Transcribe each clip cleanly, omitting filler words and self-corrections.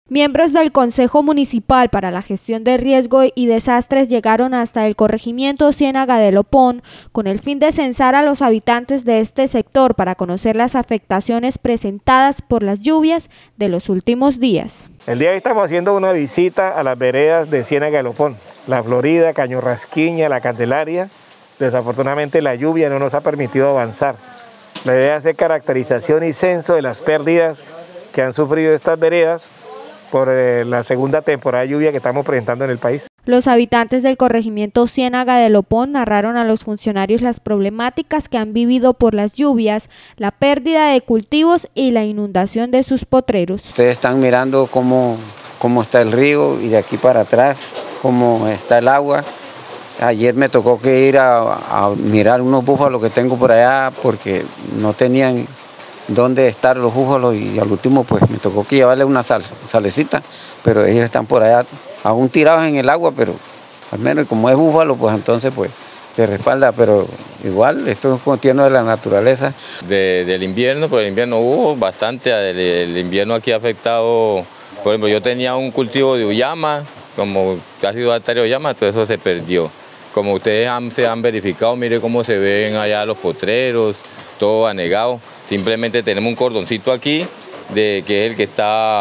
Miembros del Consejo Municipal para la Gestión de Riesgo y Desastres llegaron hasta el corregimiento Ciénaga de Lopón con el fin de censar a los habitantes de este sector para conocer las afectaciones presentadas por las lluvias de los últimos días. El día de hoy estamos haciendo una visita a las veredas de Ciénaga de Lopón, La Florida, Caño Rasquiña, La Candelaria. Desafortunadamente la lluvia no nos ha permitido avanzar. La idea es hacer caracterización y censo de las pérdidas que han sufrido estas veredas por la segunda temporada de lluvia que estamos presentando en el país. Los habitantes del corregimiento Ciénaga de Lopón narraron a los funcionarios las problemáticas que han vivido por las lluvias, la pérdida de cultivos y la inundación de sus potreros. Ustedes están mirando cómo está el río y de aquí para atrás cómo está el agua. Ayer me tocó que ir a mirar unos búfalos que tengo por allá porque no tenían dónde estar los búfalos y al último pues me tocó que llevarle una salecita, pero ellos están por allá aún tirados en el agua, pero al menos como es búfalo pues entonces pues se respalda, pero igual esto es contiene de la naturaleza. Del invierno, pues el invierno hubo bastante, el invierno aquí ha afectado, por ejemplo yo tenía un cultivo de uyama, como casi 2 hectáreas de uyama, todo eso se perdió. Como ustedes se han verificado, mire cómo se ven allá los potreros, todo anegado. Simplemente tenemos un cordoncito aquí, que es el que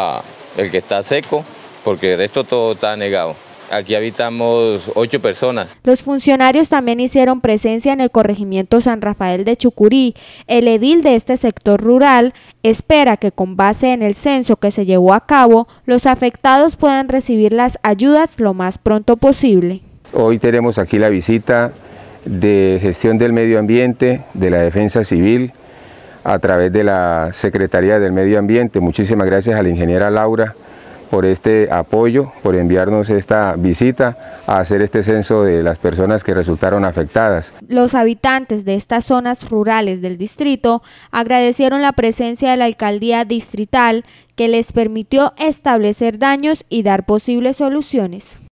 está seco, porque el resto todo está anegado. Aquí habitamos 8 personas. Los funcionarios también hicieron presencia en el corregimiento San Rafael de Chucurí. El edil de este sector rural espera que con base en el censo que se llevó a cabo, los afectados puedan recibir las ayudas lo más pronto posible. Hoy tenemos aquí la visita de Gestión del Medio Ambiente, de la Defensa Civil, a través de la Secretaría del Medio Ambiente. Muchísimas gracias a la ingeniera Laura por este apoyo, por enviarnos esta visita a hacer este censo de las personas que resultaron afectadas. Los habitantes de estas zonas rurales del distrito agradecieron la presencia de la alcaldía distrital que les permitió establecer daños y dar posibles soluciones.